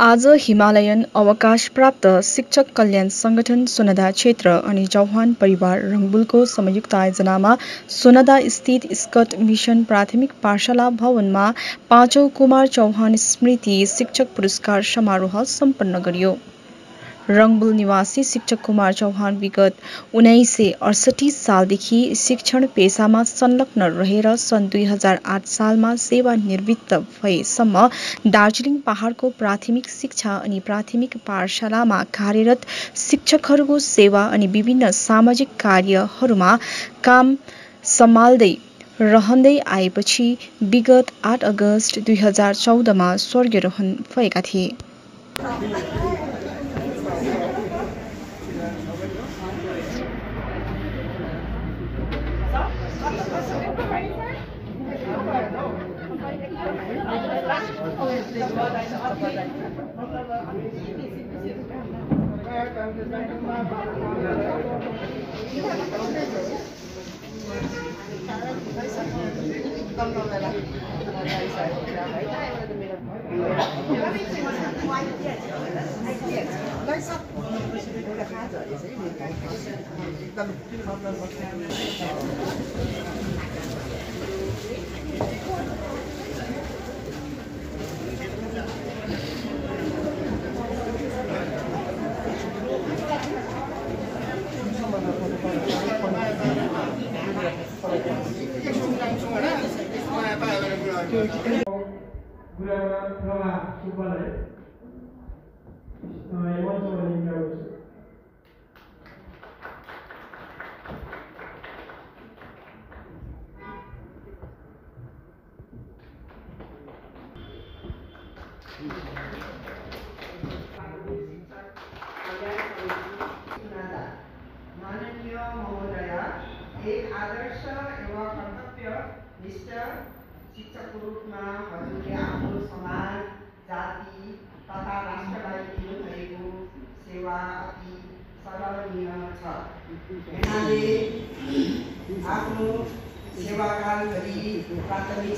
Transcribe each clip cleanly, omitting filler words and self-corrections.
आज हिमालयन अवकाश प्राप्त शिक्षक कल्याण संगठन सोनादा क्षेत्र अनि चौहान परिवार रंगबुलको संयुक्त आयोजनामा सोनादा स्थित स्कट मिशन प्राथमिक पाठशाला भवनमा 5औं कुमार चौहान स्मृति शिक्षक पुरस्कार समारोह सम्पन्न गरियो। रंगबुल निवासी शिक्षक कुमार चौहान विगत 1968 सालदेखि शिक्षण पेशामा संलग्न रहेर सन् 2008 सालमा सेवानिवृत्त भएसम्म दार्जिलिङ पहाड़को प्राथमिक शिक्षा अनि प्राथमिक पाठशालामा कार्यरत शिक्षकहरूको सेवा अनि विभिन्न सामाजिक कार्यहरूमा काम सम्हाल्दै रहँदै आएपछि विगत 8 अगस्त 2014 मा स्वर्गीयरोहण भएका थिए। माननीय महोदय, एक आदर्श एवं कर्तव्यनिष्ठ शिक्षकको रूपमा हजुरले आफ्नो समाज, जाति तथा राष्ट्रलाई दिनुभएको सेवा अति सराहनीय छ। यहाँले आफ्नो सेवाकालभरि प्राथमिक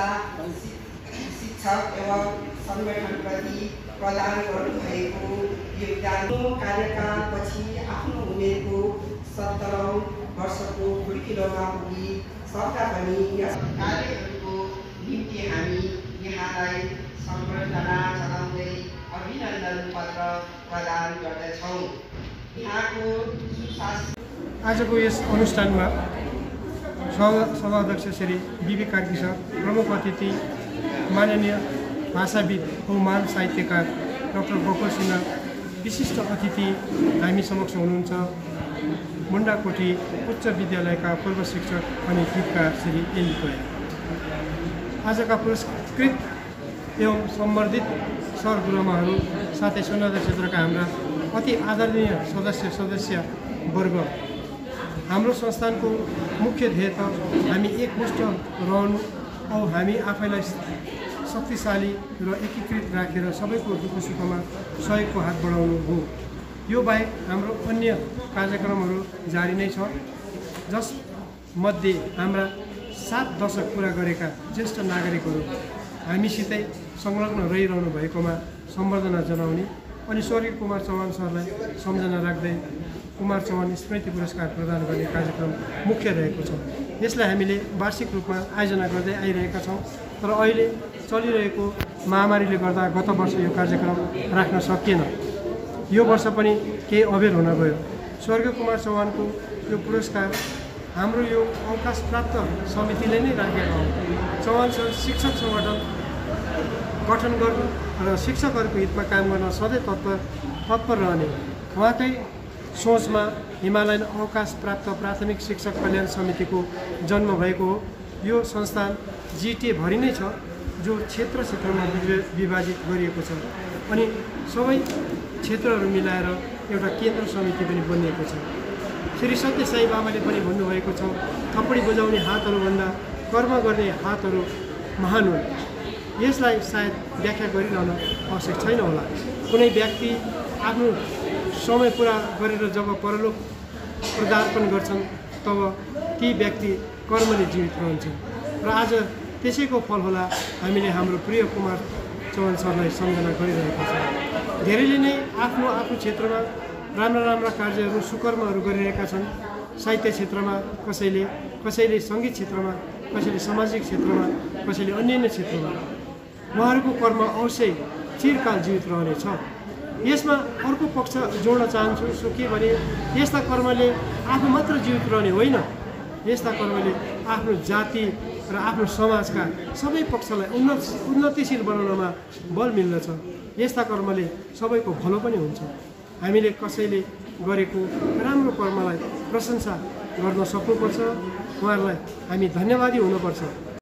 शिक्षक एवं संगठनप्रति प्रदान गर्नुभएको योगदानको कार्यकालपछि आफ्नो उमेरको 70औं वर्षको खुड्किलोमा पुगी सबका पनि यस कार्यहरूको निम्ति हामी यहाँलाई सम्बर्धना जनाउँदै अभिनन्दन पत्र प्रदान गर्दछौँ। यहाँको सुशासन। आजको यस अनुष्ठानमा सभाध्यक्ष श्री बीबी कार्की सर, प्रमुख अतिथि माननीय भाषाविद औ महान साहित्यकार डाक्टर गोकुल सिन्हा, विशिष्ट अतिथि हामी समक्ष हुनुहुन्छ मुण्डाकोटी उच्च विद्यालयका पूर्व शिक्षक अनि गीतकार श्री एली कोया। आजका पुरस्कृत एवं सम्बर्धित सर गुरुमाहरू साथै सोनादा क्षेत्रका हाम्रा अति आदरणीय सदस्य वर्ग, हाम्रो संस्थानको मुख्य ध्येय त हामी एकमुष्ट रहनु औ हामी आफैलाई शक्तिशाली र एकीकृत राखेर सबैको दुःख सुखमा सहयोगको हात बढाउनु हो। यो बाहेक हाम्रो अन्य कार्यक्रमहरू जारी नै छ, जसमध्ये हाम्रा 7 दशक पुरा गरेका ज्येष्ठ नागरिकहरू हामीसितै संलग्न रहिरहनु भएकोमा सम्बर्धना जनाउने अनि स्वर्गीय कुमार चौहान सरलाई सम्झना राख्दै कुमार चौहान स्मृति पुरस्कार प्रदान गर्ने कार्यक्रम मुख्य रहेको छ। यसलाई हामीले वार्षिक रूपमा आयोजना गर्दै आइरहेका छौँ, तर अहिले चलिरहेको महामारीले गर्दा गत वर्ष यो कार्यक्रम राख्न सकिएन। यो वर्ष पनि केही अबेर हुन गयो। स्वर्गीय कुमार चौहानको यो पुरस्कार हाम्रो यो अवकाश प्राप्त समितिले नै राखेको हो। चौहान सर शिक्षक सङ्गठन गठन गर्नु र शिक्षकहरूको हितमा काम गर्न सधैँ तत्पर रहने उहाँकै सोचमा हिमालयन अवकाश प्राप्त प्राथमिक शिक्षक कल्याण समितिको जन्म भएको हो। यो संस्थान जिटिए भरि नै छ, जो क्षेत्रमा विभाजित गरिएको छ अनि सबै क्षेत्रहरू मिलाएर एउटा केन्द्र समिति पनि बनिएको छ। श्री सत्य साई बाबाले पनि भन्नुभएको छ, थप्पडी बजाउने हातहरूभन्दा कर्म गर्ने हातहरू महान हुन्। यसलाई सायद व्याख्या गरिरहन आवश्यक छैन होला। कुनै व्यक्ति आफ्नो समय पुरा गरेर जब परलोक पदार्पण गर्छन् तब ती व्यक्ति कर्मले जीवित रहन्छन् र आज त्यसैको फल होला हामीले हाम्रो प्रिय कुमार चौहान सरलाई सम्झना गरिरहेका छौँ। धेरैले नै आफ्नो क्षेत्रमा राम्रा कार्यहरू सुकर्महरू गरिरहेका छन्। साहित्य क्षेत्रमा कसैले सङ्गीत क्षेत्रमा, कसैले सामाजिक क्षेत्रमा, कसैले अन्य क्षेत्रमा। उहाँहरूको कर्म अवश्य चिरकाल जीवित रहनेछ। यसमा अर्को पक्ष जोड्न चाहन्छु, सो के भने यस्ता कर्मले आफू मात्र जीवित रहने होइन, यस्ता कर्मले आफ्नो जाति र आफ्नो समाजका सबै पक्षलाई उन्नतिशील बनाउनमा बल मिल्दछ। यस्ता कर्मले सबैको भलो पनि हुन्छ। हामीले कसैले गरेको राम्रो कर्मलाई प्रशंसा गर्न सक्नुपर्छ, उहाँहरूलाई हामी धन्यवादी हुनुपर्छ।